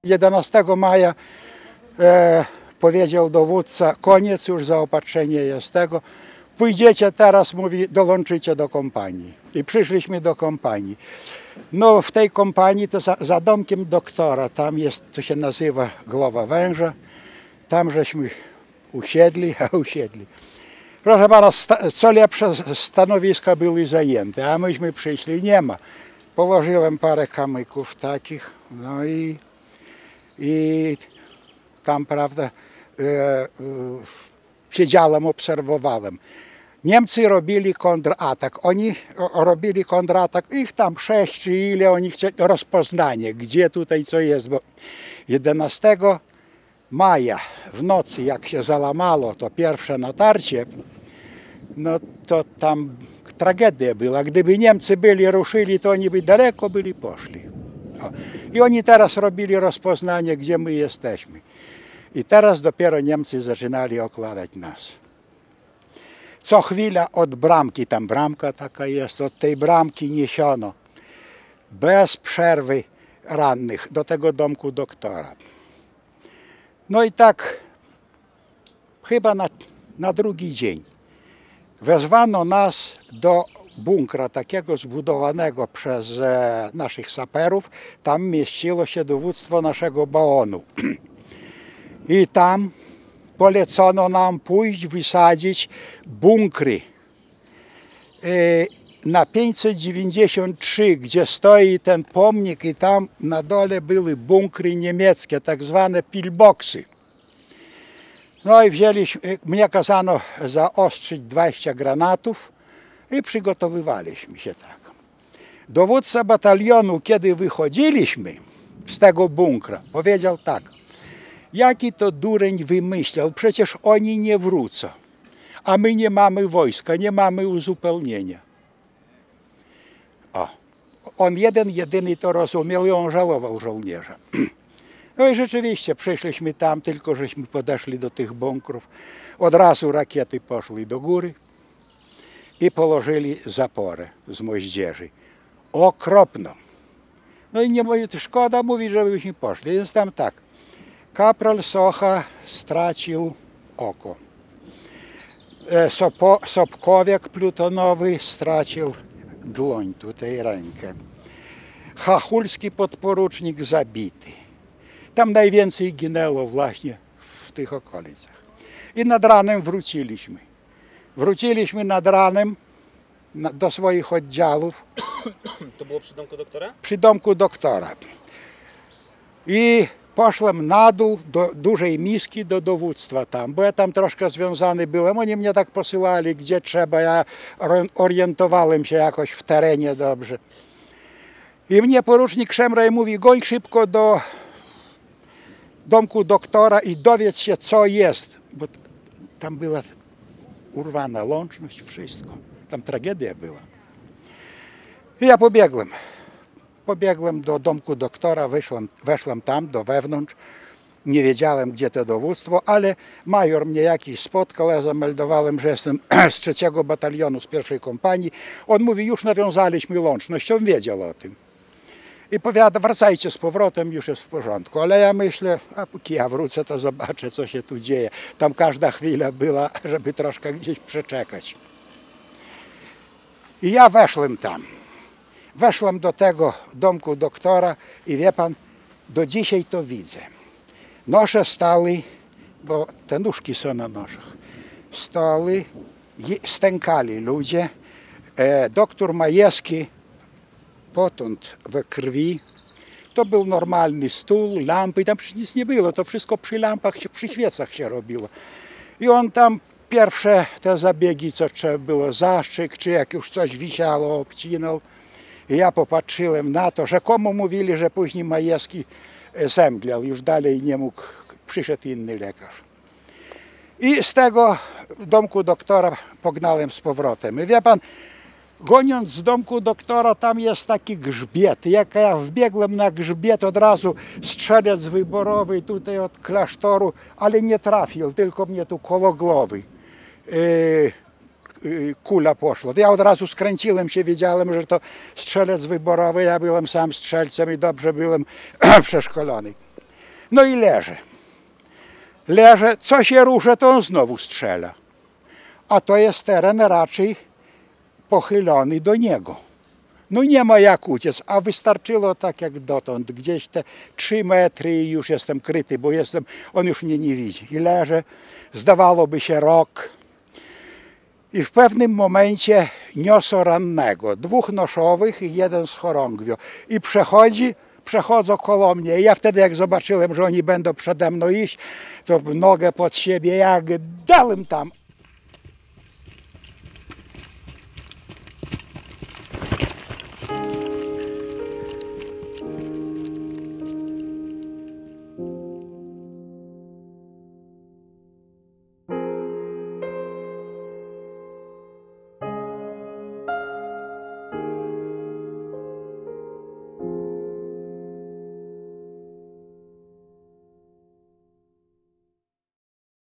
11 maja powiedział dowódca, koniec już, zaopatrzenie jest tego. Pójdziecie teraz, mówi, dołączycie do kompanii. I przyszliśmy do kompanii. No w tej kompanii to za domkiem doktora, tam jest, to się nazywa Głowa Węża. Tam żeśmy usiedli. Proszę pana, co lepsze stanowiska były zajęte, a myśmy przyszli, nie ma. Położyłem parę kamyków takich, no i tam, prawda, siedziałem, obserwowałem. Niemcy robili kontratak. Oni robili kontratak, ich tam 6 czy ile oni chcieli, rozpoznanie, gdzie tutaj co jest, bo 11 maja w nocy, jak się załamało to pierwsze natarcie, no to tam tragedia była. Gdyby Niemcy byli, ruszyli, to oni by daleko byli poszli. I oni teraz robili rozpoznanie, gdzie my jesteśmy. I teraz dopiero Niemcy zaczynali okładać nas. Co chwila od bramki, tam bramka taka jest, od tej bramki niesiono bez przerwy rannych do tego domku doktora. No i tak chyba na drugi dzień wezwano nas do bunkra takiego zbudowanego przez naszych saperów. Tam mieściło się dowództwo naszego baonu. I tam polecono nam pójść, wysadzić bunkry. Na 593, gdzie stoi ten pomnik, i tam na dole były bunkry niemieckie, tak zwane pillboxy. No i mnie kazano zaostrzyć 20 granatów i przygotowywaliśmy się tak. Dowódca batalionu, kiedy wychodziliśmy z tego bunkra, powiedział tak: jaki to dureń wymyślał, przecież oni nie wrócą, a my nie mamy wojska, nie mamy uzupełnienia. On jedyny to rozumiał i on żałował żołnierza. No i rzeczywiście przyszliśmy tam, tylko żeśmy podeszli do tych bunkrów. Od razu rakiety poszły do góry i położyli zaporę z moździerzy. Okropno. No i nie mówię, szkoda mówić, żebyśmy poszli. Więc tam tak. Kapral Socha stracił oko. Sobkowiak plutonowy stracił dłoń, tutaj rękę. Chachulski podporucznik zabity. Tam najwięcej ginęło właśnie w tych okolicach. I nad ranem wróciliśmy. Wróciliśmy nad ranem do swoich oddziałów. To było przy domku doktora? Przy domku doktora. I poszłem na dół do dużej miski, do dowództwa tam, bo ja tam troszkę związany byłem. Oni mnie tak posyłali, gdzie trzeba. Ja orientowałem się jakoś w terenie dobrze. I mnie porucznik Szemraj mówi: goń szybko do domku doktora i dowiedz się, co jest. Bo tam była urwana łączność, wszystko. Tam tragedia była. I ja pobiegłem do domku doktora, weszłem tam do wewnątrz. Nie wiedziałem, gdzie to dowództwo, ale major mnie jakiś spotkał, ja zameldowałem, że jestem z 3. batalionu, z 1. kompanii. On mówi: już nawiązaliśmy łączność, on wiedział o tym. I powiada: wracajcie z powrotem, już jest w porządku. Ale ja myślę, a póki ja wrócę, to zobaczę, co się tu dzieje. Tam każda chwila była, żeby troszkę gdzieś przeczekać. I ja weszłem tam. Weszłem do tego domku doktora i wie pan, do dzisiaj to widzę. Nosze stały, bo te nóżki są na noszach, stały, stękali ludzie. Doktor Majewski potąd we krwi. To był normalny stół, lampy, tam przecież nic nie było, to wszystko przy lampach, przy świecach się robiło. I on tam pierwsze te zabiegi, co trzeba było, zastrzyk, czy jak już coś wisiało, obcinał. I ja popatrzyłem na to, rzekomo mówili, że później Majewski zemdlał, już dalej nie mógł, przyszedł inny lekarz. I z tego domku doktora pognałem z powrotem. I wie pan, goniąc z domku doktora, tam jest taki grzbiet. Jak ja wbiegłem na grzbiet, od razu strzelec wyborowy tutaj od klasztoru, ale nie trafił, tylko mnie tu koło głowy kula poszła. Ja od razu skręciłem się, wiedziałem, że to strzelec wyborowy, ja byłem sam strzelcem i dobrze byłem przeszkolony. No i leży. Leży, co się ruszy, to on znowu strzela. A to jest teren raczej pochylony do niego. No nie ma jak uciec, a wystarczyło tak jak dotąd, gdzieś te 3 metry i już jestem kryty, bo on już mnie nie widzi. I leżę, zdawałoby się rok. I w pewnym momencie niosą rannego, 2 noszowych i 1 z chorągwią. I przechodzą koło mnie. I ja wtedy jak zobaczyłem, że oni będą przede mną iść, to nogę pod siebie, jak dałem tam.